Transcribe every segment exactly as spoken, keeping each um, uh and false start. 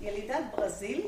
ילידת ברזיל.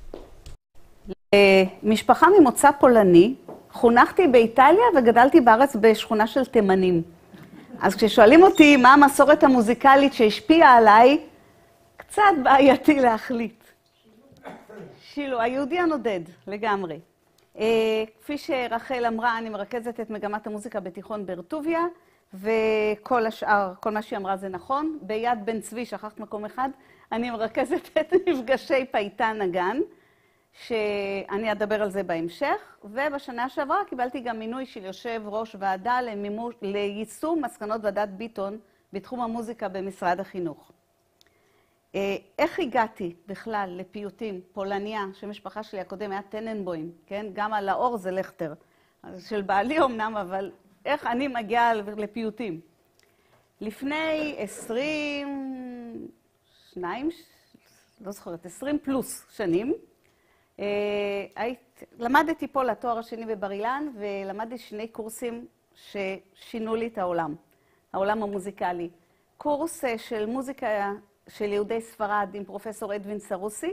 משפחה ממוצא פולני, חונכתי באיטליה וגדלתי בארץ בשכונה של תימנים. אז כששואלים אותי מה המסורת המוזיקלית שהשפיעה עליי, קצת בעייתי להחליט. שילו, היהודי הנודד, לגמרי. כפי שרחל אמרה, אני מרכזת את מגמת המוזיקה בתיכון באר טוביה, וכל השאר, כל מה שהיא אמרה זה נכון. ביד בן צבי, שכחת מקום אחד, אני מרכזת את מפגשי פייטן נגן, שאני אדבר על זה בהמשך, ובשנה שעברה קיבלתי גם מינוי של יושב ראש ועדה למימוש, ליישום מסקנות ועדת ביטון בתחום המוזיקה במשרד החינוך. איך הגעתי בכלל לפיוטים? פולניה, שמשפחה שלי הקודם היה טננבוים, כן? גם על האור זה לכתר, של בעלי אמנם, אבל איך אני מגיעה לפיוטים? לפני עשרים, שניים, לא זוכרת, עשרים פלוס שנים, היית, למדתי פה לתואר השני בבר אילן, ולמדתי שני קורסים ששינו לי את העולם, העולם המוזיקלי. קורס של מוזיקה של יהודי ספרד עם פרופסור אדווין סרוסי,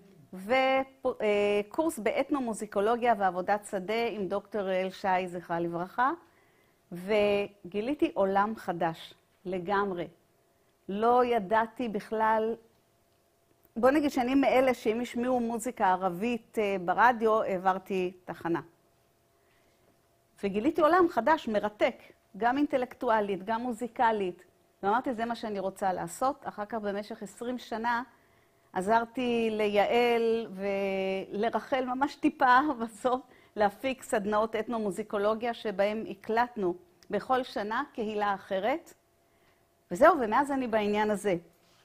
וקורס באתנו-מוזיקולוגיה ועבודת שדה עם דוקטור אל שי, זכרה לברכה, וגיליתי עולם חדש, לגמרי. לא ידעתי בכלל, בוא נגיד שאני מאלה שאם ישמיעו מוזיקה ערבית ברדיו, העברתי תחנה. וגיליתי עולם חדש, מרתק, גם אינטלקטואלית, גם מוזיקלית. ואמרתי, זה מה שאני רוצה לעשות. אחר כך במשך עשרים שנה עזרתי ליעל ולרחל ממש טיפה בסוף להפיק סדנאות אתנו-מוזיקולוגיה שבהם הקלטנו בכל שנה קהילה אחרת. וזהו, ומאז אני בעניין הזה.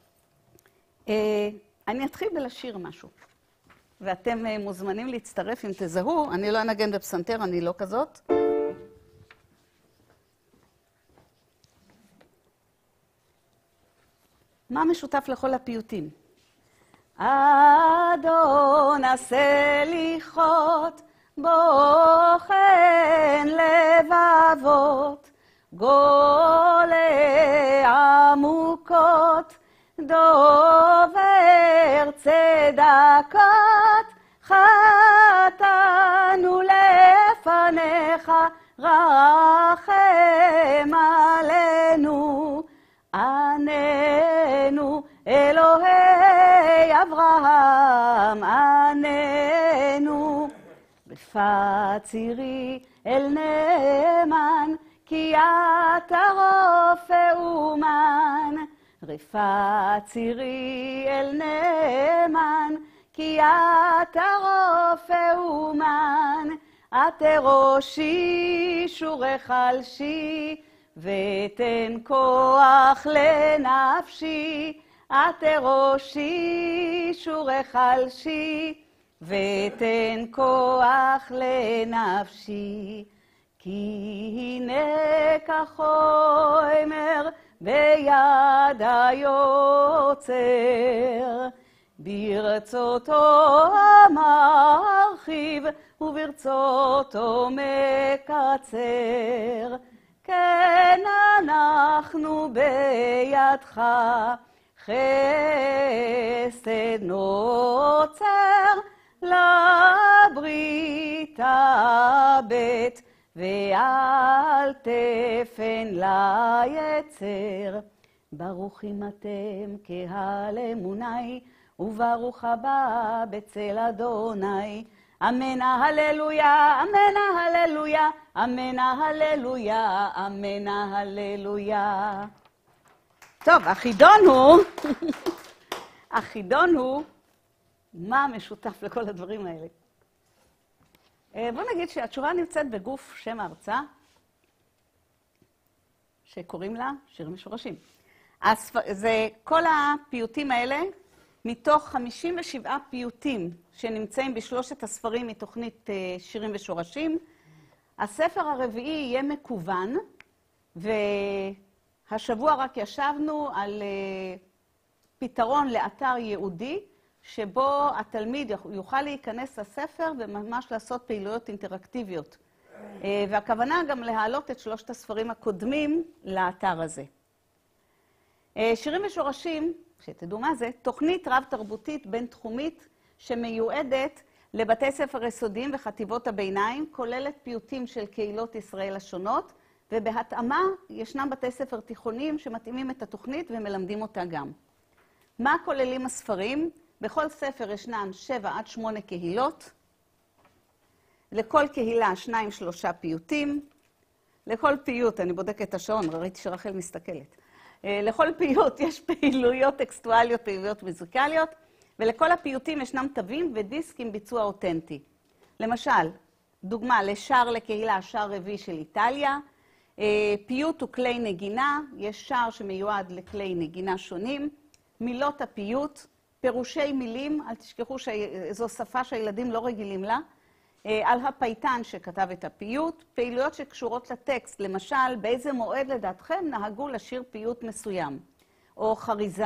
אני אתחיל בלשיר משהו, ואתם מוזמנים להצטרף אם תזהו. אני לא אנגן בפסנתר, אני לא כזאת. מה משותף לכל הפיוטים? אדון עשה ליחות, בוחן לבבות, גולה עמוקות, דובר צדקות, חטאנו לפניך, רחם עלינו, עננו אלוהי אברהם, עננו. בפצירי אל נאמן, כי אתה רופא אומן. רפצירי אל נאמן, כי אתה רופא אומן. התראשי שורך חלשי, ותן כוח לנפשי. התראשי שורך חלשי, ותן כוח לנפשי. כי הנה כחומר ביד היוצר, ברצותו מרחיב וברצותו מקצר. כן אנחנו בידך, חסד נוצר לברית הבט, ואל תפן ליצר. ברוכים אתם קהל אמוני, וברוך הבא בצל אדוני. אמנה הללויה, אמנה הללויה, אמנה הללויה, אמנה הללויה. טוב, החידון הוא, החידון הוא, מה משותף לכל הדברים האלה? בוא נגיד שהתשובה נמצאת בגוף שם ההרצאה, שקוראים לה שירים משורשים. זה כל הפיוטים האלה, מתוך חמישים ושבעה פיוטים שנמצאים בשלושת הספרים מתוכנית שירים ושורשים. הספר הרביעי יהיה מקוון, והשבוע רק ישבנו על פתרון לאתר ייעודי, שבו התלמיד יוכל להיכנס לספר וממש לעשות פעילויות אינטראקטיביות. והכוונה גם להעלות את שלושת הספרים הקודמים לאתר הזה. שירים ושורשים שתדעו מה זה, תוכנית רב-תרבותית בין-תחומית שמיועדת לבתי ספר יסודיים וחטיבות הביניים, כוללת פיוטים של קהילות ישראל השונות, ובהתאמה ישנם בתי ספר תיכוניים שמתאימים את התוכנית ומלמדים אותה גם. מה כוללים הספרים? בכל ספר ישנן שבע עד שמונה קהילות, לכל קהילה שניים שלושה פיוטים, לכל פיוט, אני בודקת את השעון, ראיתי שרחל מסתכלת, לכל פיוט יש פעילויות טקסטואליות, פעילויות מוזיקליות, ולכל הפיוטים ישנם תווים ודיסק עם ביצוע אותנטי. למשל, דוגמה לשער לקהילה, שער רביעי של איטליה, פיוט הוא כלי נגינה, יש שער שמיועד לכלי נגינה שונים, מילות הפיוט, פירושי מילים, אל תשכחו שזו שפה שהילדים לא רגילים לה, על הפייטן שכתב את הפיוט, פעילויות שקשורות לטקסט, למשל, באיזה מועד לדעתכם נהגו לשיר פיוט מסוים, או חריזה.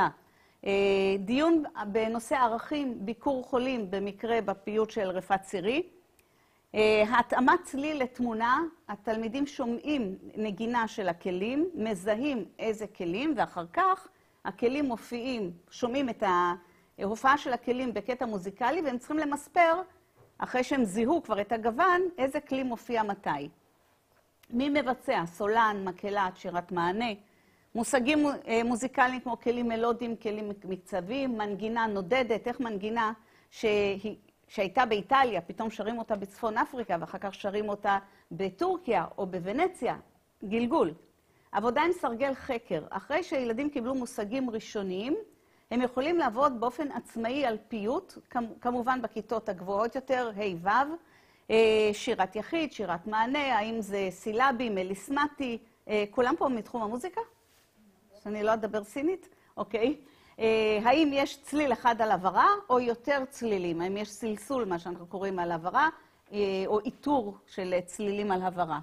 דיון בנושא ערכים, ביקור חולים, במקרה בפיוט של רפאת צירי. התאמת צליל לתמונה, התלמידים שומעים נגינה של הכלים, מזהים איזה כלים, ואחר כך הכלים מופיעים, שומעים את ההופעה של הכלים בקטע מוזיקלי, והם צריכים למספר, אחרי שהם זיהו כבר את הגוון, איזה כלי מופיע מתי. מי מבצע? סולן, מקהלת, שירת מענה. מושגים מוזיקליים כמו כלים מלודיים, כלים מקצביים, מנגינה נודדת, איך מנגינה שהיא, שהייתה באיטליה, פתאום שרים אותה בצפון אפריקה, ואחר כך שרים אותה בטורקיה או בוונציה, גלגול. עבודה עם סרגל חקר. אחרי שהילדים קיבלו מושגים ראשוניים, הם יכולים לעבוד באופן עצמאי על פיוט, כמובן בכיתות הגבוהות יותר, ה' ו', שירת יחיד, שירת מענה, האם זה סילבי, מליסמטי, כולם פה מתחום המוזיקה? שאני לא אדבר סינית? אוקיי. האם יש צליל אחד על עברה או יותר צלילים? האם יש סלסול, מה שאנחנו קוראים על עברה, או איתור של צלילים על עברה?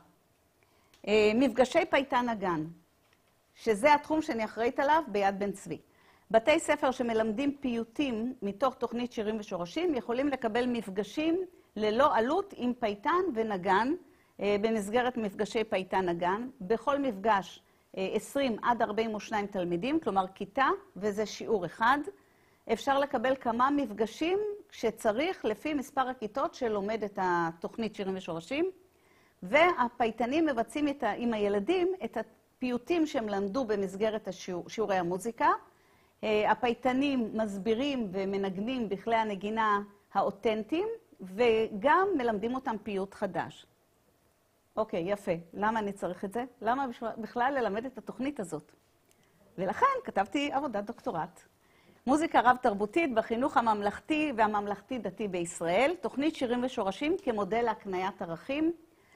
מפגשי פייטן הגן, שזה התחום שאני אחראית עליו ביד בן צבי. בתי ספר שמלמדים פיוטים מתוך תוכנית שירים ושורשים יכולים לקבל מפגשים ללא עלות עם פייטן ונגן במסגרת מפגשי פייטן הגן. בכל מפגש עשרים עד ארבעים ושניים תלמידים, כלומר כיתה, וזה שיעור אחד. אפשר לקבל כמה מפגשים שצריך לפי מספר הכיתות שלומד את התוכנית שירים ושורשים, והפייטנים מבצעים את ה, עם הילדים את הפיוטים שהם למדו במסגרת השיעור, שיעורי המוזיקה. הפייטנים מסבירים ומנגנים בכלי הנגינה האותנטיים, וגם מלמדים אותם פיוט חדש. אוקיי, יפה. למה אני צריך את זה? למה בכלל ללמד את התוכנית הזאת? ולכן כתבתי עבודת דוקטורט. מוזיקה רב-תרבותית בחינוך הממלכתי והממלכתי-דתי בישראל, תוכנית שירים ושורשים כמודל להקניית ערכים.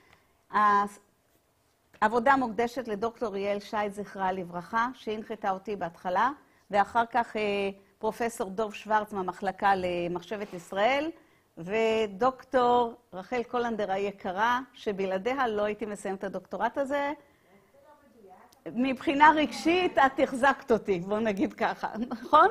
העבודה מוקדשת לדוקטור יעל שי, זכרה לברכה, שהנחתה אותי בהתחלה, ואחר כך פרופסור דוב שוורץ מהמחלקה למחשבת ישראל, ודוקטור רחל קולנדר היקרה, שבלעדיה לא הייתי מסיים את הדוקטורט הזה. מבחינה רגשית, את החזקת אותי, בואו נגיד ככה, נכון?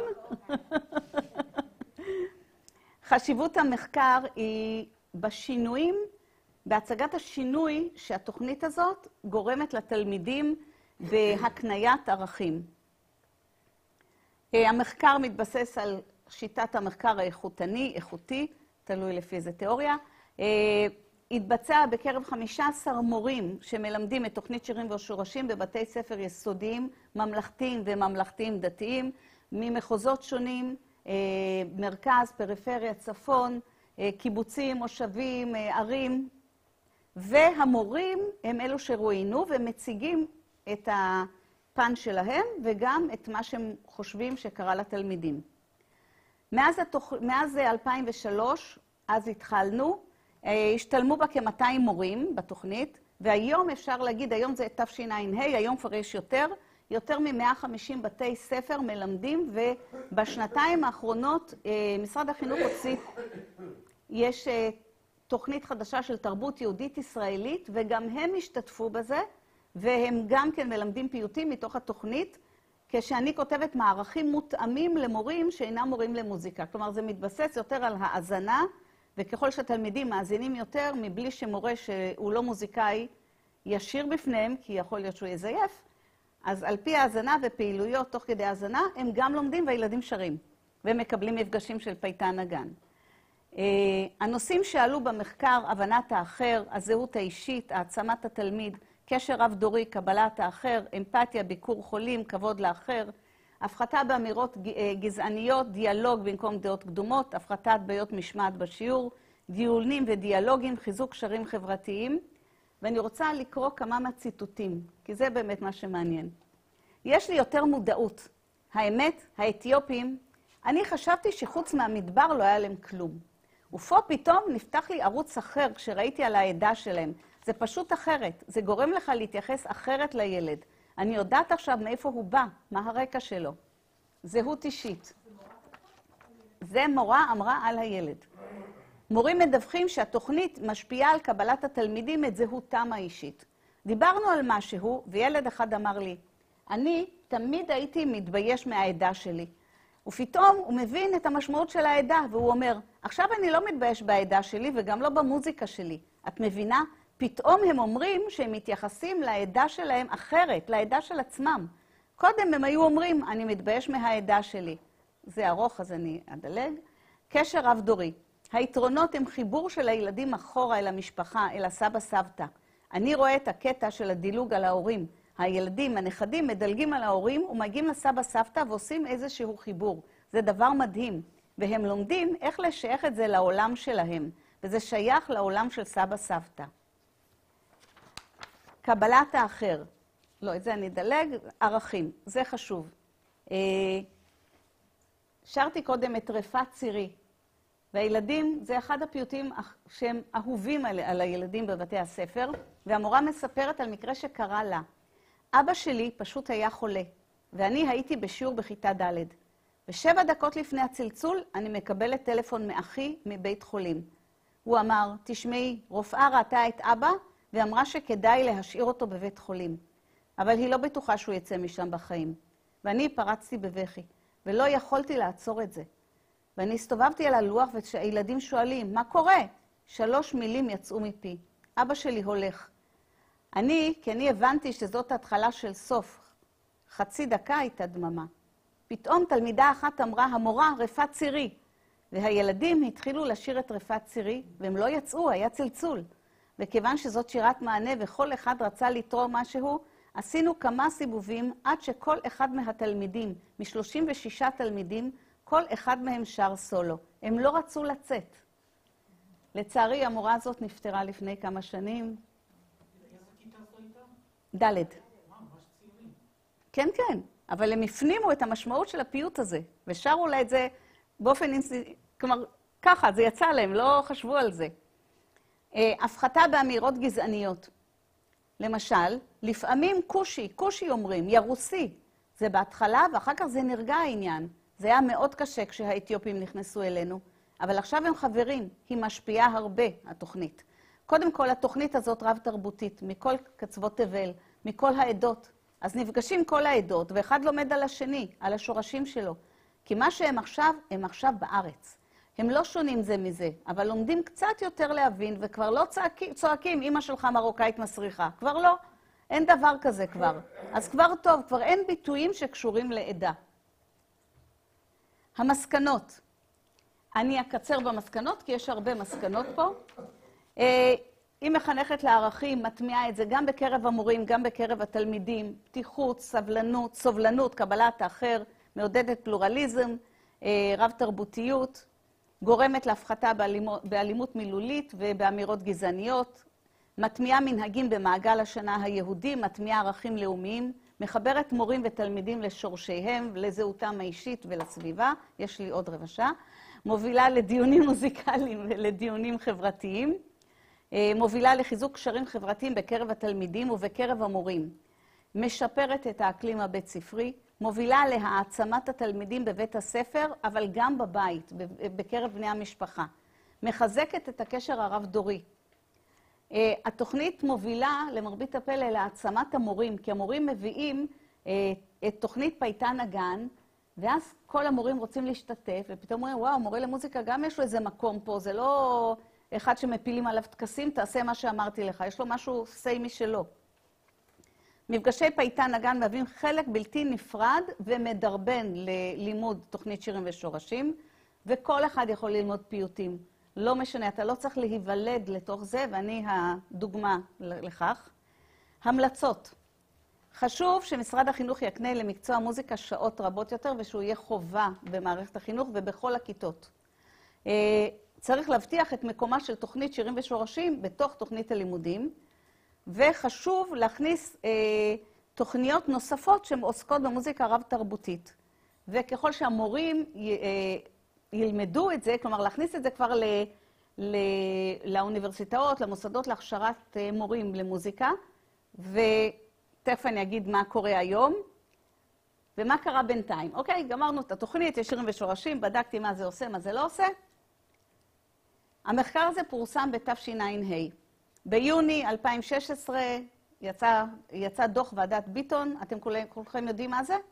חשיבות המחקר היא בשינויים, בהצגת השינוי שהתוכנית הזאת גורמת לתלמידים בהקניית ערכים. המחקר מתבסס על שיטת המחקר האיכותני, איכותי, תלוי לפי איזה תיאוריה. התבצע בקרב חמישה עשר מורים שמלמדים את תוכנית שירים ושורשים בבתי ספר יסודיים, ממלכתיים וממלכתיים דתיים, ממחוזות שונים, מרכז, פריפריה, צפון, קיבוצים, מושבים, ערים, והמורים הם אלו שרואיינו ומציגים את הפן שלהם וגם את מה שהם חושבים שקרה לתלמידים. מאז, התוכ... מאז אלפיים ושלוש, אז התחלנו, השתלמו בה כ-מאתיים מורים בתוכנית, והיום אפשר להגיד, היום זה תשע"ה, היום כבר יש יותר, יותר מ-מאה וחמישים בתי ספר מלמדים, ובשנתיים האחרונות משרד החינוך הוציא, יש תוכנית חדשה של תרבות יהודית ישראלית, וגם הם השתתפו בזה, והם גם כן מלמדים פיוטים מתוך התוכנית, כשאני כותבת מערכים מותאמים למורים שאינם מורים למוזיקה. כלומר, זה מתבסס יותר על האזנה, וככל שהתלמידים מאזינים יותר, מבלי שמורה שהוא לא מוזיקאי ישיר בפניהם, כי יכול להיות שהוא יזייף, אז על פי ההזנה ופעילויות תוך כדי ההזנה, הם גם לומדים והילדים שרים, ומקבלים מפגשים של פייטן הגן. הנושאים שעלו במחקר, הבנת האחר, הזהות האישית, העצמת התלמיד, קשר רב-דורי, קבלת האחר, אמפתיה, ביקור חולים, כבוד לאחר, הפחתה באמירות גזעניות, דיאלוג במקום דעות קדומות, הפחתת בעיות משמעת בשיעור, דיונים ודיאלוגים, חיזוק קשרים חברתיים, ואני רוצה לקרוא כמה מהציטוטים, כי זה באמת מה שמעניין. יש לי יותר מודעות. האמת, האתיופים, אני חשבתי שחוץ מהמדבר לא היה להם כלום. ופה פתאום נפתח לי ערוץ אחר כשראיתי על העדה שלהם. זה פשוט אחרת, זה גורם לך להתייחס אחרת לילד. אני יודעת עכשיו מאיפה הוא בא, מה הרקע שלו. זהות אישית. זה מורה אמרה על הילד. מורים מדווחים שהתוכנית משפיעה על קבלת התלמידים את זהותם האישית. דיברנו על משהו, וילד אחד אמר לי, אני תמיד הייתי מתבייש מהעדה שלי. ופתאום הוא מבין את המשמעות של העדה, והוא אומר, עכשיו אני לא מתבייש בעדה שלי וגם לא במוזיקה שלי. את מבינה? פתאום הם אומרים שהם מתייחסים לעדה שלהם אחרת, לעדה של עצמם. קודם הם היו אומרים, אני מתבייש מהעדה שלי. זה ארוך, אז אני אדלג. קשר רב-דורי. היתרונות הם חיבור של הילדים אחורה אל המשפחה, אל הסבא סבתא. אני רואה את הקטע של הדילוג על ההורים. הילדים, הנכדים, מדלגים על ההורים ומגיעים לסבא סבתא ועושים איזשהו חיבור. זה דבר מדהים. והם לומדים איך לשייך את זה לעולם שלהם. וזה שייך לעולם של סבא סבתא. קבלת האחר. לא, את זה אני אדלג. ערכים. זה חשוב. שרתי קודם את רפאת צירי. והילדים, זה אחד הפיוטים שהם אהובים על, על הילדים בבתי הספר, והמורה מספרת על מקרה שקרה לה. אבא שלי פשוט היה חולה, ואני הייתי בשיעור בכיתה ד'. ושבע דקות לפני הצלצול, אני מקבלת טלפון מאחי מבית חולים. הוא אמר, תשמעי, רופאה ראתה את אבא, ואמרה שכדאי להשאיר אותו בבית חולים. אבל היא לא בטוחה שהוא יצא משם בחיים. ואני פרצתי בבכי, ולא יכולתי לעצור את זה. ואני הסתובבתי על הלוח והילדים שואלים, מה קורה? שלוש מילים יצאו מפי. אבא שלי הולך. אני, כי אני הבנתי שזאת ההתחלה של סוף. חצי דקה הייתה דממה. פתאום תלמידה אחת אמרה, המורה, רפאת צירי. והילדים התחילו לשיר את רפאת צירי, והם לא יצאו, היה צלצול. וכיוון שזאת שירת מענה וכל אחד רצה לתרום משהו, עשינו כמה סיבובים עד שכל אחד מהתלמידים, מ-שלושים ושישה תלמידים, כל אחד מהם שר סולו. הם לא רצו לצאת. לצערי, המורה הזאת נפטרה לפני כמה שנים. איזה כיתה זו הייתה? ד'. מה, ממש צעירים. כן, כן. אבל הם הפנימו את המשמעות של הפיוט הזה, ושרו לה את זה באופן אינסי... כלומר, ככה, זה יצא להם, לא חשבו על זה. הפחתה באמירות גזעניות. למשל, לפעמים קושי, קושי אומרים, ירוסי. זה בהתחלה, ואחר כך זה נרגע העניין. זה היה מאוד קשה כשהאתיופים נכנסו אלינו, אבל עכשיו הם חברים, היא משפיעה הרבה, התוכנית. קודם כל, התוכנית הזאת רב-תרבותית, מכל קצוות תבל, מכל העדות. אז נפגשים כל העדות, ואחד לומד על השני, על השורשים שלו. כי מה שהם עכשיו, הם עכשיו בארץ. הם לא שונים זה מזה, אבל לומדים קצת יותר להבין, וכבר לא צועקים, צועקים, אמא שלך מרוקאית מסריחה. כבר לא, אין דבר כזה כבר. אז כבר טוב, כבר אין ביטויים שקשורים לעדה. המסקנות. אני אקצר במסקנות, כי יש הרבה מסקנות פה. היא מחנכת לערכים, מטמיעה את זה גם בקרב המורים, גם בקרב התלמידים. פתיחות, סבלנות, סובלנות, קבלת האחר, מעודדת פלורליזם, רב-תרבותיות, גורמת להפחתה באלימות, באלימות מילולית ובאמירות גזעניות, מטמיעה מנהגים במעגל השנה היהודי, מטמיעה ערכים לאומיים, מחברת מורים ותלמידים לשורשיהם, לזהותם האישית ולסביבה, יש לי עוד רבע שעה, מובילה לדיונים מוזיקליים ולדיונים חברתיים, מובילה לחיזוק קשרים חברתיים בקרב התלמידים ובקרב המורים, משפרת את האקלים הבית ספרי, מובילה להעצמת התלמידים בבית הספר, אבל גם בבית, בקרב בני המשפחה, מחזקת את הקשר הרב-דורי. התוכנית מובילה למרבית הפלא להעצמת המורים, כי המורים מביאים את תוכנית פייטן הגן, ואז כל המורים רוצים להשתתף, ופתאום אומרים, וואו, מורה למוזיקה גם יש לו איזה מקום פה, זה לא אחד שמפילים עליו תקסים, תעשה מה שאמרתי לך, יש לו משהו סי משלו. מפגשי פייטן נגן מהווים חלק בלתי נפרד ומדרבן ללימוד תוכנית שירים ושורשים, וכל אחד יכול ללמוד פיוטים. לא משנה, אתה לא צריך להיוולד לתוך זה, ואני הדוגמה לכך. המלצות. חשוב שמשרד החינוך יקנה למקצוע מוזיקה שעות רבות יותר, ושהוא יהיה חובה במערכת החינוך ובכל הכיתות. צריך להבטיח את מקומה של תוכנית שירים ושורשים בתוך תוכנית הלימודים, וחשוב להכניס אה, תוכניות נוספות שהן עוסקות במוזיקה רב-תרבותית. וככל שהמורים י, אה, ילמדו את זה, כלומר להכניס את זה כבר ל, ל, לאוניברסיטאות, למוסדות להכשרת אה, מורים למוזיקה, ותכף אני אגיד מה קורה היום, ומה קרה בינתיים. אוקיי, גמרנו את התוכנית, יש שירים ושורשים, בדקתי מה זה עושה, מה זה לא עושה. המחקר הזה פורסם בתשע"ה. ביוני אלפיים ושש עשרה יצא, יצא דוח ועדת ביטון, אתם כולכם, כולכם יודעים מה זה?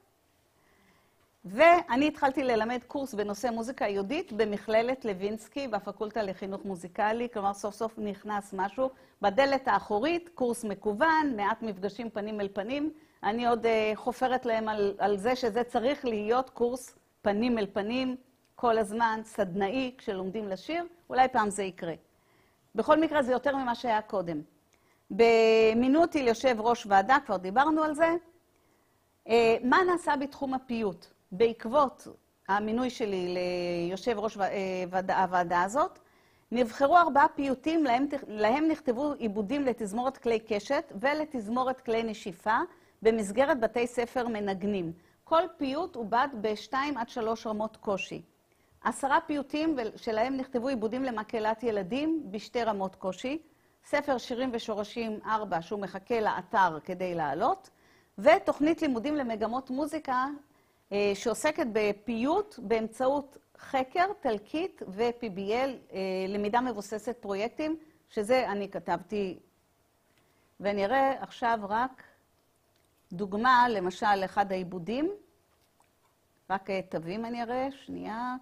ואני התחלתי ללמד קורס בנושא מוזיקה יהודית במכללת לוינסקי בפקולטה לחינוך מוזיקלי, כלומר סוף סוף נכנס משהו. בדלת האחורית, קורס מקוון, מעט מפגשים פנים אל פנים. אני עוד uh, חופרת להם על, על זה שזה צריך להיות קורס פנים אל פנים, כל הזמן, סדנאי, כשלומדים לשיר, אולי פעם זה יקרה. בכל מקרה זה יותר ממה שהיה קודם. במינו אותי ליושב ראש ועדה, כבר דיברנו על זה. מה נעשה בתחום הפיוט? בעקבות המינוי שלי ליושב ראש הוועדה הזאת, נבחרו ארבעה פיוטים, להם, להם נכתבו עיבודים לתזמורת כלי קשת ולתזמורת כלי נשיפה במסגרת בתי ספר מנגנים. כל פיוט עובד בשתיים עד שלוש רמות קושי. עשרה פיוטים שלהם נכתבו עיבודים למקהלת ילדים בשתי רמות קושי, ספר שירים ושורשים ארבע שהוא מחכה לאתר כדי לעלות, ותוכנית לימודים למגמות מוזיקה שעוסקת בפיוט באמצעות חקר, תלקית ו-פי בי אל, למידה מבוססת פרויקטים, שזה אני כתבתי, ואני אראה עכשיו רק דוגמה, למשל אחד העיבודים, רק תווים אני אראה, שנייה.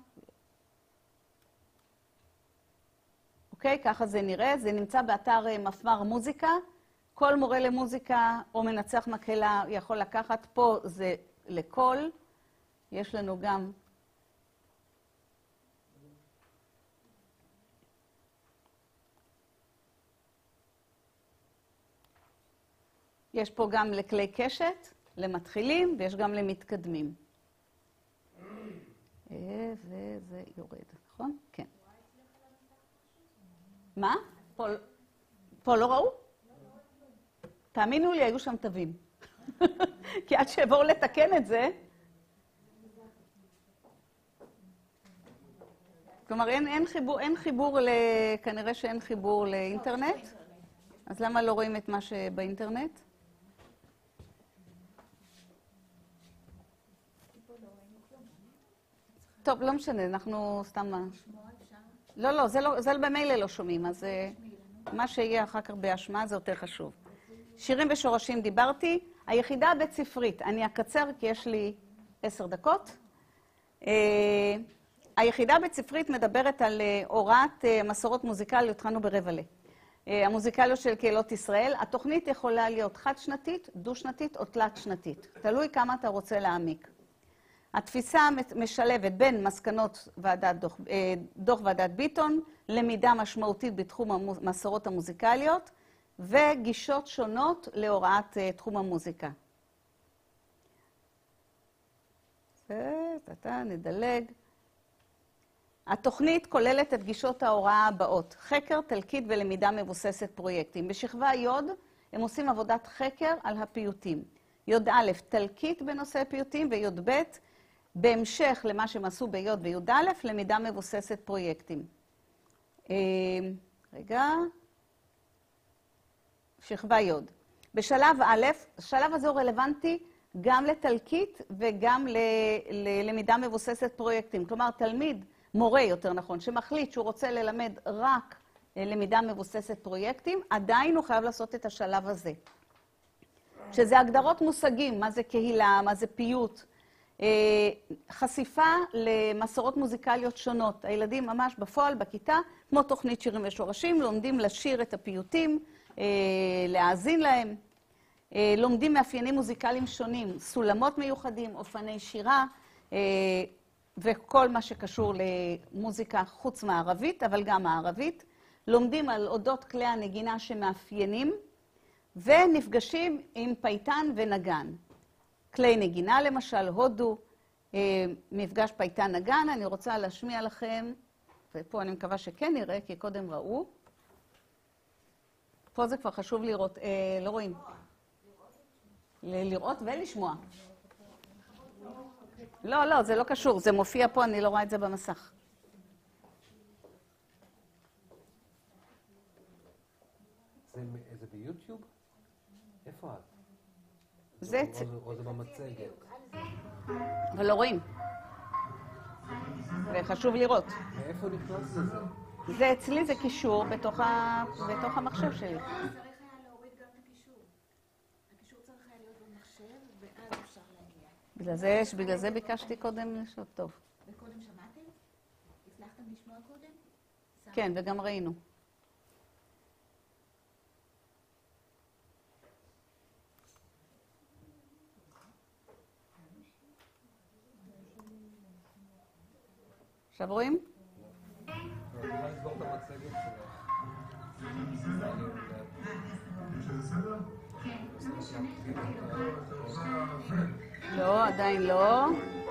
אוקיי, ככה זה נראה. זה נמצא באתר מפמ"ר מוזיקה. כל מורה למוזיקה או מנצח מקהלה יכול לקחת. פה זה לכל. יש לנו גם... יש פה גם לכלי קשת, למתחילים, ויש גם למתקדמים. וזה יורד, נכון? כן. מה? פה, פה לא ראו? תאמינו לי, היו שם תווים. כי עד שיבואו לתקן את זה... כלומר, אין, אין חיבור, אין חיבור ל... כנראה שאין חיבור לאינטרנט. אז למה לא רואים את מה שבאינטרנט? טוב, לא משנה, אנחנו סתם... לא, לא, זה, לא, זה במילא לא שומעים, אז מה שיהיה אחר כך בהשמעה זה יותר חשוב. שירים ושורשים דיברתי. היחידה הבית ספרית, אני אקצר כי יש לי עשר דקות. היחידה הבית ספרית מדברת על הוראת מסורות מוזיקליות, התחלנו ברבע ל. המוזיקליות של קהילות ישראל. התוכנית יכולה להיות חד-שנתית, דו-שנתית או תלת-שנתית. תלוי כמה אתה רוצה להעמיק. התפיסה משלבת בין מסקנות ועדת דוח, דוח ועדת ביטון, למידה משמעותית בתחום המסורות המוזיקליות, וגישות שונות להוראת תחום המוזיקה. אתה נדלג. התוכנית כוללת את גישות ההוראה הבאות: חקר, תלקית ולמידה מבוססת פרויקטים. בשכבה י' הם עושים עבודת חקר על הפיוטים. י' א', תלקית בנושא פיוטים, וי' ב', בהמשך למה שהם עשו בי' וי' א', למידה מבוססת פרויקטים. רגע, שכבה י'. בשלב א', השלב הזה הוא רלוונטי גם לתלקית וגם ללמידה מבוססת פרויקטים. כלומר, תלמיד, מורה יותר נכון, שמחליט שהוא רוצה ללמד רק למידה מבוססת פרויקטים, עדיין הוא חייב לעשות את השלב הזה. שזה הגדרות מושגים, מה זה קהילה, מה זה פיוט, חשיפה למסורות מוזיקליות שונות. הילדים ממש בפועל, בכיתה, כמו תוכנית שירים ושורשים, לומדים לשיר את הפיוטים, להאזין להם. אה, לומדים מאפיינים מוזיקליים שונים, סולמות מיוחדים, אופני שירה, אה, וכל מה שקשור למוזיקה חוץ מערבית, אבל גם הערבית. לומדים על אודות כלי הנגינה שמאפיינים, ונפגשים עם פייטן ונגן. כלי נגינה למשל, הודו, מפגש פייטן נגן. אני רוצה להשמיע לכם, ופה אני מקווה שכן נראה, כי קודם ראו. פה זה כבר חשוב לראות, אה, לא רואים. לראות ולשמוע. לא, לא, זה לא קשור, זה מופיע פה, אני לא רואה את זה במסך. זה, זה ביוטיוב? איפה את? זה... או, או, או זה במצגת? אבל לא רואים. וחשוב לראות. מאיפה נכנס לזה? זה אצלי, זה קישור בתוך, ה... בתוך המחשב שלי. צריך היה להוריד גם את הקישור. הקישור צריך היה להיות במחשב, ואז אפשר להגיע. בגלל זה, בגלל זה ביקשתי קודם לשאול טוב. וקודם שמעתם? הצלחתם לשמוע קודם? כן, וגם ראינו. עכשיו רואים? אני יכולה לסגור את המצגת שלך. לא, עדיין לא.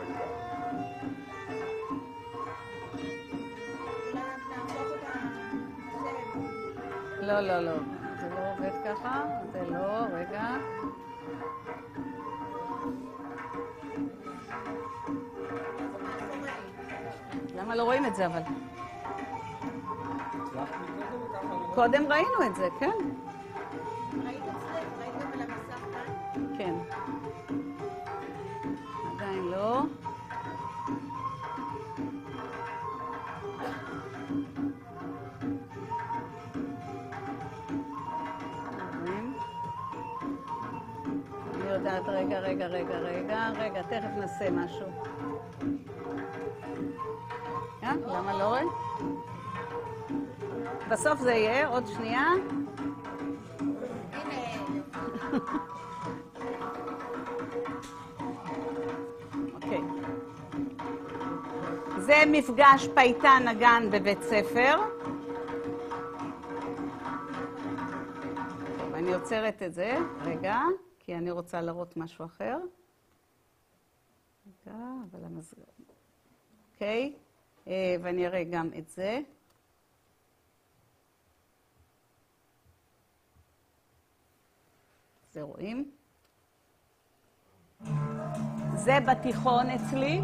לא, לא, לא. זה לא עובד ככה. זה לא, רגע. למה לא רואים את זה אבל? קודם ראינו את זה, כן? ראית אצלך? ראיתם על המסך כאן? כן. עדיין לא. אני יודעת, רגע, רגע, רגע, רגע, רגע, תכף נעשה משהו. אה? למה לא רואה? בסוף זה יהיה, עוד שנייה. אוקיי. זה מפגש פייטן נגן בבית ספר. טוב, אני עוצרת את זה, רגע, כי אני רוצה להראות משהו אחר. רגע, אבל המסגר... אוקיי, ואני אראה גם את זה. זה רואים? זה בתיכון אצלי.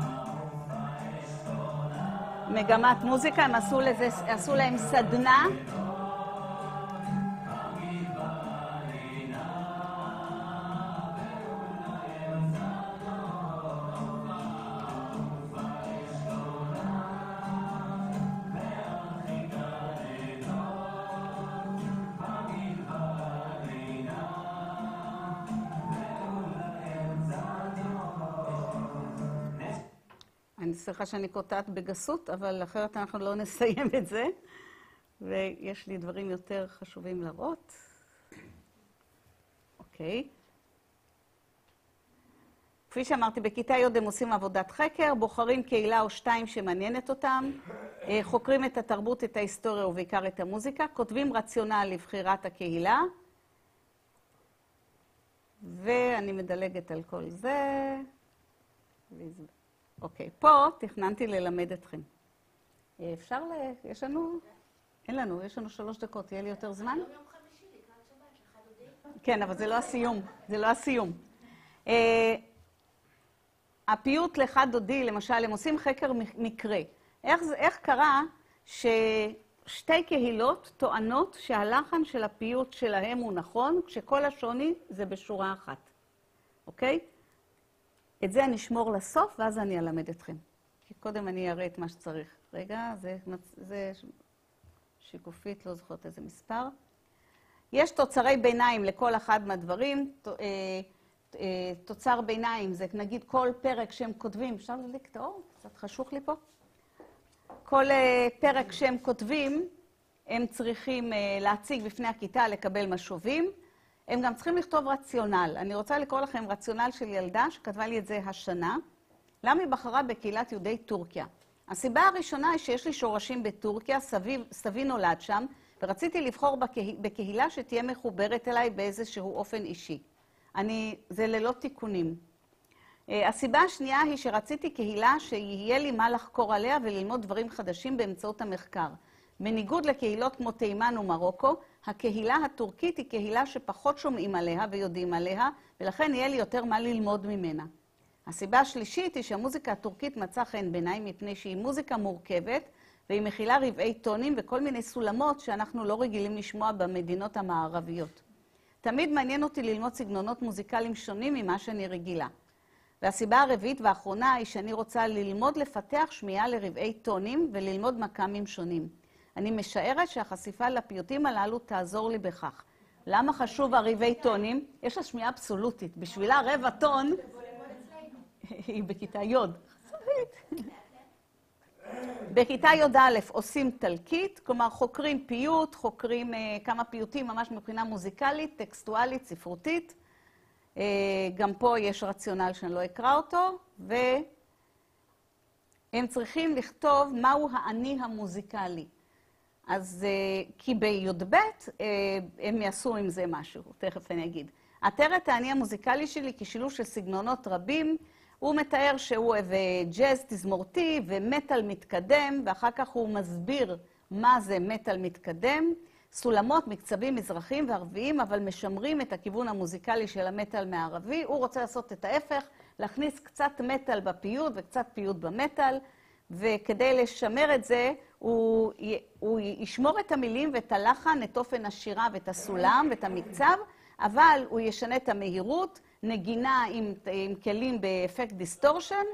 מגמת מוזיקה, הם עשו, לזה, עשו להם סדנה. אני סליחה שאני קוטעת בגסות, אבל אחרת אנחנו לא נסיים את זה. ויש לי דברים יותר חשובים להראות. אוקיי. כפי שאמרתי, בכיתה י' הם עושים עבודת חקר, בוחרים קהילה או שתיים שמעניינת אותם, חוקרים את התרבות, את ההיסטוריה ובעיקר את המוזיקה, כותבים רציונל לבחירת הקהילה, ואני מדלגת על כל זה. אוקיי, פה תכננתי ללמד אתכם. אפשר ל... יש לנו... אין לנו, יש לנו שלוש דקות, יהיה לי יותר זמן? יום חמישי, לקראת שבת, לחד הודי. כן, אבל זה לא הסיום, זה לא הסיום. הפיוט לחד דודי, למשל, הם עושים חקר מקרה. איך, איך קרה ששתי קהילות טוענות שהלחן של הפיוט שלהם הוא נכון, כשכל השוני זה בשורה אחת. אוקיי? את זה אני אשמור לסוף, ואז אני אלמד אתכם. כי קודם אני אראה את מה שצריך. רגע, זה, זה שיקופית, לא זוכרת איזה מספר. יש תוצרי ביניים לכל אחד מהדברים. תוצר ביניים זה, נגיד, כל פרק שהם כותבים, אפשר להדליק את האור? קצת חשוך לי פה. כל פרק שהם כותבים, הם צריכים להציג בפני הכיתה, לקבל משובים. הם גם צריכים לכתוב רציונל. אני רוצה לקרוא לכם רציונל של ילדה שכתבה לי את זה השנה. למה היא בחרה בקהילת יהודי טורקיה? הסיבה הראשונה היא שיש לי שורשים בטורקיה, סבי, סבי נולד שם, ורציתי לבחור בקה, בקהילה שתהיה מחוברת אליי באיזשהו אופן אישי. אני, זה ללא תיקונים. הסיבה השנייה היא שרציתי קהילה שיהיה לי מה לחקור עליה וללמוד דברים חדשים באמצעות המחקר. בניגוד לקהילות כמו תימן ומרוקו, הקהילה הטורקית היא קהילה שפחות שומעים עליה ויודעים עליה, ולכן יהיה לי יותר מה ללמוד ממנה. הסיבה השלישית היא שהמוזיקה הטורקית מצאה חן בעיניי מפני שהיא מוזיקה מורכבת, והיא מכילה רבעי טונים וכל מיני סולמות שאנחנו לא רגילים לשמוע במדינות המערביות. תמיד מעניין אותי ללמוד סגנונות מוזיקליים שונים ממה שאני רגילה. והסיבה הרביעית והאחרונה היא שאני רוצה ללמוד לפתח שמיעה לרבעי טונים וללמוד מקאמים שונים. אני משערת שהחשיפה לפיוטים הללו תעזור לי בכך. למה חשוב הרבעי טונים? יש לה שמיעה אבסולוטית. בשבילה רבע טון היא בכיתה י'. בכיתה י' עושים תלקית, כלומר חוקרים פיוט, חוקרים uh, כמה פיוטים ממש מבחינה מוזיקלית, טקסטואלית, ספרותית. Uh, גם פה יש רציונל שאני לא אקרא אותו, והם צריכים לכתוב מהו האני המוזיקלי. אז uh, כי בי"ב uh, הם יעשו עם זה משהו, תכף אני אגיד. אתר את האני המוזיקלי שלי כשילוב של סגנונות רבים, הוא מתאר שהוא אוהב ג'אז תזמורתי ומטל מתקדם, ואחר כך הוא מסביר מה זה מטל מתקדם. סולמות, מקצבים מזרחיים וערביים, אבל משמרים את הכיוון המוזיקלי של המטל מהערבי. הוא רוצה לעשות את ההפך, להכניס קצת מטל בפיוט וקצת פיוט במטל, וכדי לשמר את זה, הוא, הוא ישמור את המילים ואת הלחן, את אופן השירה ואת הסולם ואת המקצב, אבל הוא ישנה את המהירות, נגינה עם, עם כלים באפקט דיסטורשן,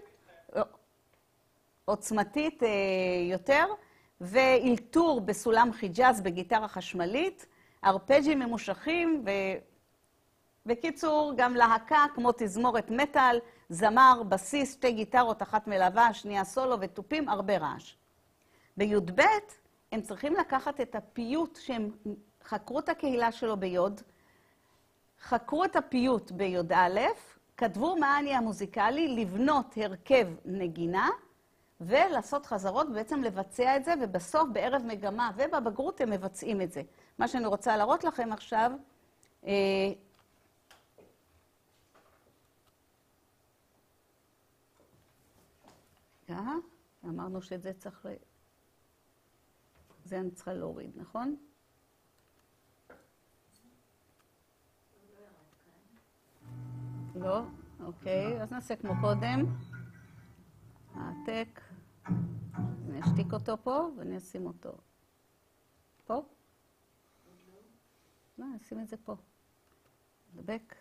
עוצמתית יותר, ואילתור בסולם חיג'אז בגיטרה חשמלית, ארפג'ים ממושכים, ו... בקיצור, גם להקה כמו תזמורת מטל, זמר, בסיס, שתי גיטרות, אחת מלווה, שנייה סולו ותופים, הרבה רעש. בי"ב הם צריכים לקחת את הפיוט שהם חקרו את הקהילה שלו ביוד, חקרו את הפיוט בי"א, כתבו מה האני המוזיקלי, לבנות הרכב נגינה, ולעשות חזרות, ובעצם לבצע את זה, ובסוף בערב מגמה ובבגרות הם מבצעים את זה. מה שאני רוצה להראות לכם עכשיו, אה, אמרנו שאת זה צריך, זה אני צריכה להוריד, נכון? לא? אוקיי, אז נעשה כמו קודם. העתק. אני אשתיק אותו פה ואני אשים אותו פה. לא, אני אשים את זה פה. דבק.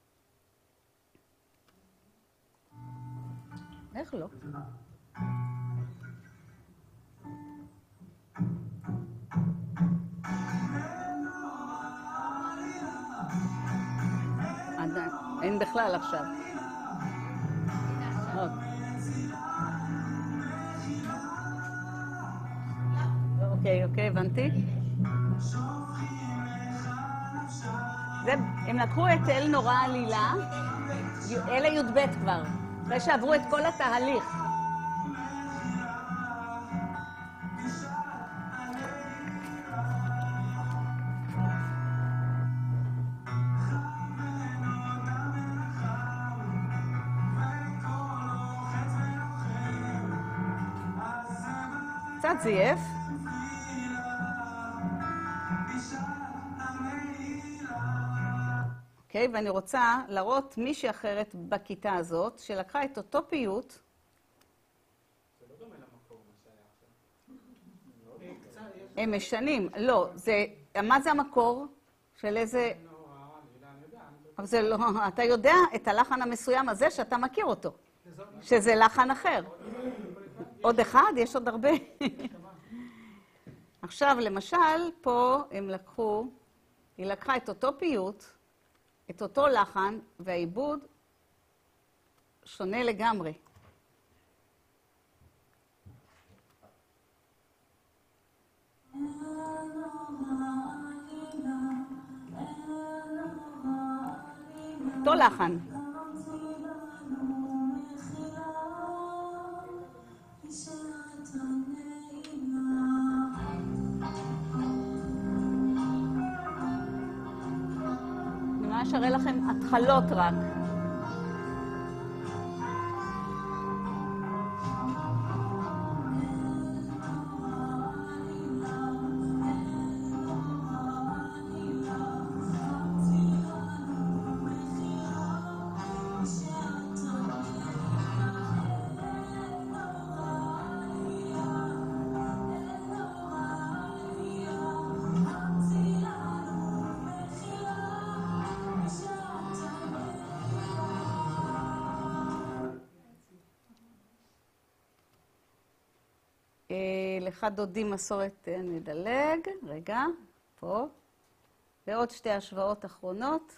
איך לא? עדיין, אין בכלל עכשיו. אוקיי, אוקיי, הבנתי. זה, הם לקחו את אל נורא עלילה, אלה י"ב כבר, אחרי שעברו את כל התהליך. קצת זייף. אוקיי, ואני רוצה להראות מישהי אחרת בכיתה הזאת, שלקחה את אותו פיוט. זה לא דומה למקור, מה שהיה עכשיו. הם משנים. לא, זה, מה זה המקור? של איזה... אבל זה לא, אתה יודע את הלחן המסוים הזה שאתה מכיר אותו. שזה לחן אחר. עוד אחד? יש עוד הרבה. עכשיו, למשל, פה הם לקחו, היא לקחה את אותו פיוט, את אותו לחן, והעיבוד שונה לגמרי. אותו לחן. אני ממש אראה לכם התחלות רק. לך דודי מסורת נדלג, רגע, פה, ועוד שתי השוואות אחרונות.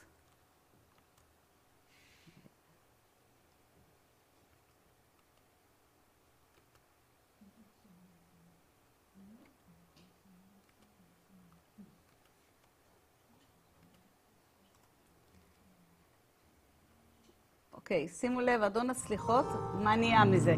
אוקיי, שימו לב, אדון הסליחות, מה נהיה מזה?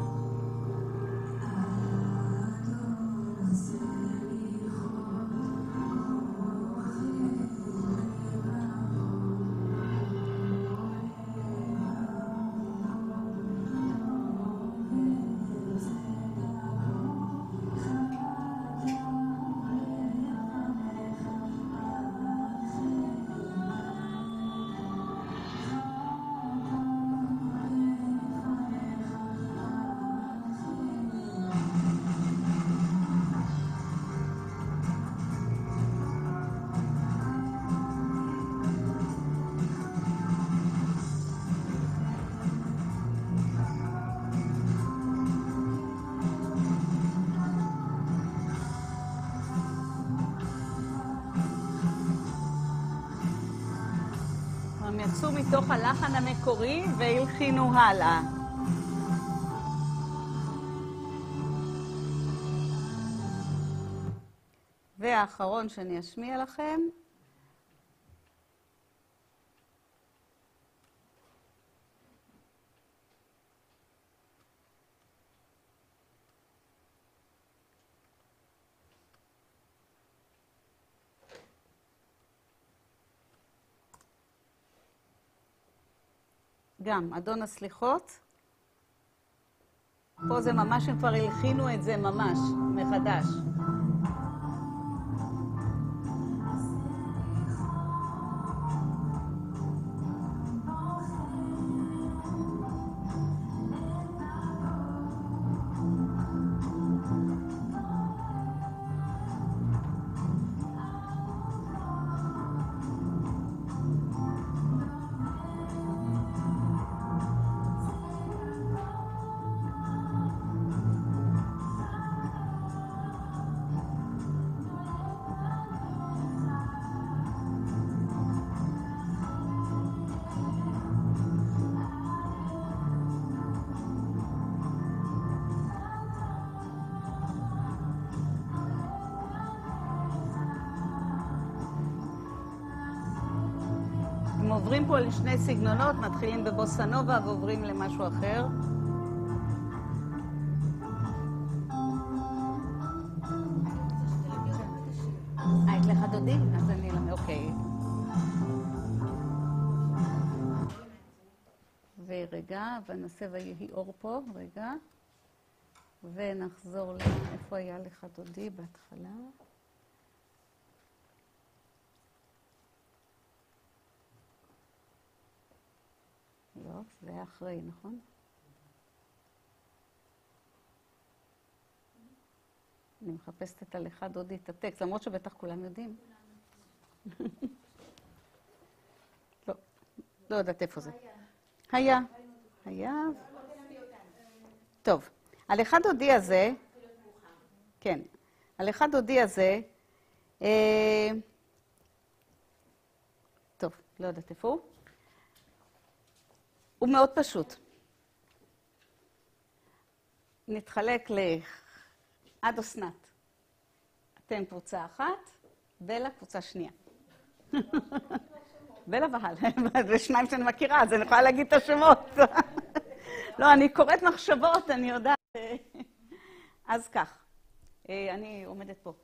הם יצאו מתוך הלחן המקורי והלחינו הלאה. והאחרון שאני אשמיע לכם. גם, אדון הסליחות. פה זה ממש, הם כבר הלחינו את זה ממש, מחדש. הם עוברים פה לשני סגנונות, מתחילים בבוסה נובה ועוברים למשהו אחר. אה, את לך דודי? אז אני אלמד, אוקיי. ורגע, ונעשה ויהי אור פה, רגע. ונחזור ל... איפה היה לך דודי בהתחלה? לא, זה היה אחרי, נכון? אני מחפשת את הלך דודי, את הטקסט, למרות שבטח כולם יודעים. לא, לא יודעת איפה זה. היה. היה. טוב, הלך דודי הזה, כן, הלך דודי הזה, טוב, לא יודעת איפה הוא. הוא מאוד פשוט. נתחלק לעד אסנת. אתם קבוצה אחת, בלה קבוצה שנייה. בלה והל, זה שניים שאני מכירה, אז אני יכולה להגיד את השמות. לא, אני קוראת מחשבות, אני יודעת. אז כך, אני עומדת פה.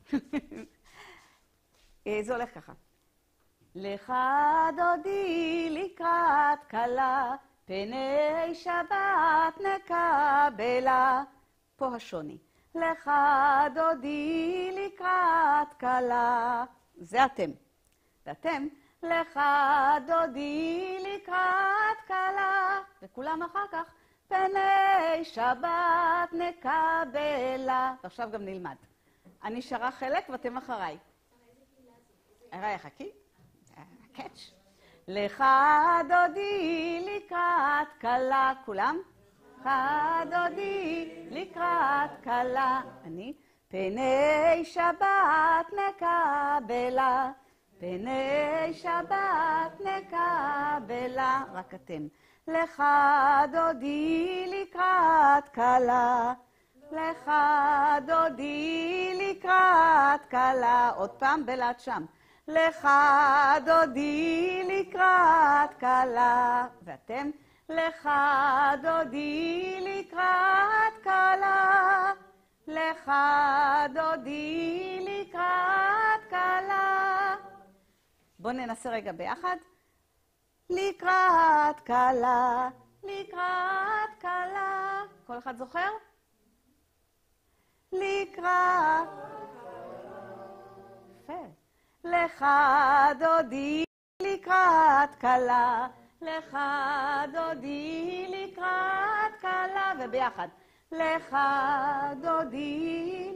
זה הולך ככה. לך דודי לקראת כלה, פני שבת נקבלה. פה השוני. לך דודי לקראת כלה. זה אתם. ואתם, לך דודי לקראת כלה. וכולם אחר כך, פני שבת נקבלה. ועכשיו גם נלמד. אני שרה חלק ואתם אחריי. הרי חכי. קאץ'. לך דודי לקראת כלה. כולם? לך דודי לקראת כלה. אני. פני שבת נקבלה. פני שבת נקבלה. רק אתם. לך דודי לקראת כלה. לך דודי לקראת כלה. עוד פעם בלעד שם. לך דודי לקראת כלה. ואתם? לך דודי לקראת כלה. לך דודי לקראת כלה. בואו ננסה רגע ביחד. לקראת כלה, לקראת כלה. כל אחד זוכר? לקראת. יפה. לך דודי לקראת כלה. לך דודי לקראת כלה. וביחד. לך דודי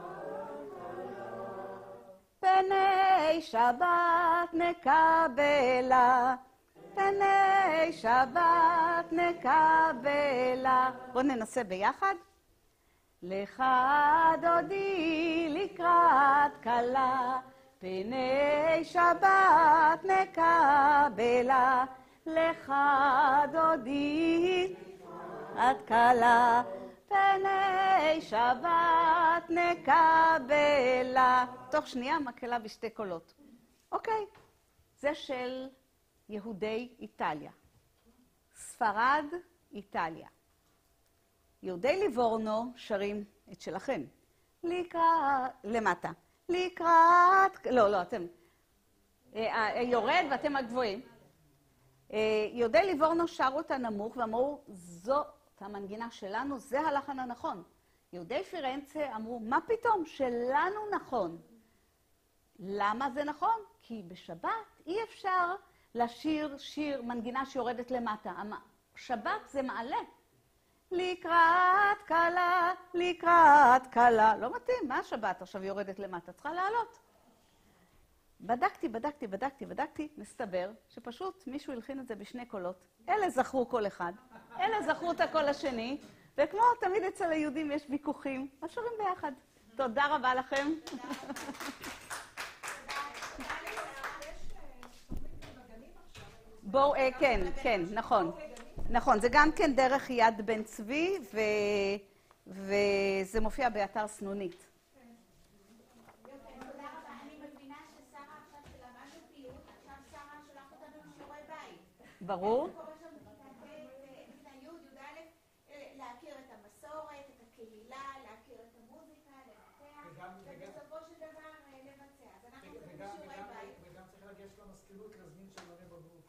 פני שבת נקבלה. פני שבת נקבלה. בואו ננסה ביחד. לך דודי לקראת כלה. פני שבת נקבלה. לך דודי לקראת כלה. פני שבת נקבלה. תוך שנייה מקהלה בשתי קולות. אוקיי, זה של יהודי איטליה. ספרד, איטליה. יהודי ליבורנו שרים את שלכם. לקראת, למטה. לקראת, לא, לא, אתם. יורד ואתם הגבוהים. יהודי ליבורנו שרו את הנמוך ואמרו, זו המנגינה שלנו, זה הלחן הנכון. יהודי פירנצה אמרו, מה פתאום? שלנו נכון. למה זה נכון? כי בשבת אי אפשר לשיר שיר מנגינה שיורדת למטה. שבת זה מעלה. לקראת כלה, לקראת כלה. לא מתאים, מה השבת עכשיו יורדת למטה? צריכה לעלות. בדקתי, בדקתי, בדקתי, בדקתי, מסתבר שפשוט מישהו הלחין את זה בשני קולות. אלה זכרו כל אחד, אלה זכרו את הקול השני, וכמו תמיד אצל היהודים יש ויכוחים, אז שרים ביחד. תודה רבה לכם. בואו, כן, כן, נכון. נכון, זה גם כן דרך יד בן צבי, וזה מופיע באתר סנונית. ברור. להכיר את המסורת, את הקהילה, להכיר את המוזיקה, לבצע, ובסופו של דבר לבצע. אז אנחנו עושים שיעורי בית. וגם צריך לגשת למזכירות להזמין שאלוני בגרות.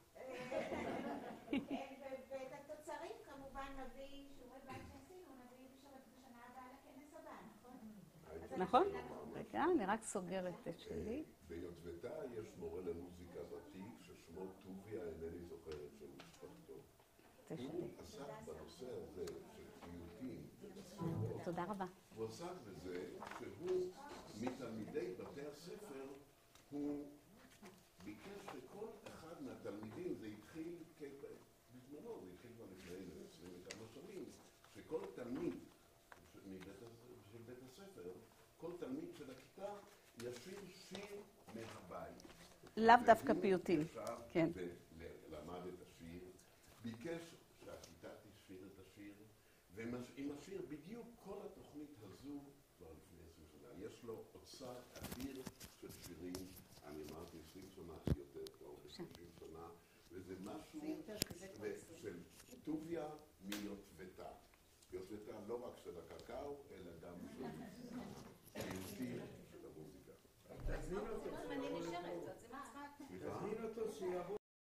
ואת התוצרים כמובן נביא, שיעורי בית שעשינו, נביא בשנה הבאה לכנס הבא, נכון? נכון? רגע, אני רק סוגרת את שלי. ביוטבתה יש מורה למוזיקה ותיק ששמו טוביה, אינני זוכרת של משפחתו. הוא עסק בנושא הזה של פיוטים. תודה רבה. הוא עסק בזה שהוא מתלמידי בתי הספר, הוא ביקש שכל אחד מהתלמידים, זה התחיל בזמנו, זה התחיל כבר לפני עשרים וכמה שנים, שכל תלמיד של בית הספר, כל תלמיד של הכיתה ישיר שיר מהבית. לאו דווקא פיוטים. כן. ולמד את השיר, ביקש שהכיתה תשיר את השיר, ועם השיר בדיוק כל התוכנית הזו כבר לפני עשרים שנה. יש לו אוצר אדיר של שירים אני אמרתי עשרים שנה יותר טוב, שלושים שנה, וזה משהו של טוביה מיוטבתה. יוטבתה לא רק של הקקאו, אלא גם של היותי של המוזיקה. תזמין אותו, סליחה? תזמין אותו שיבוא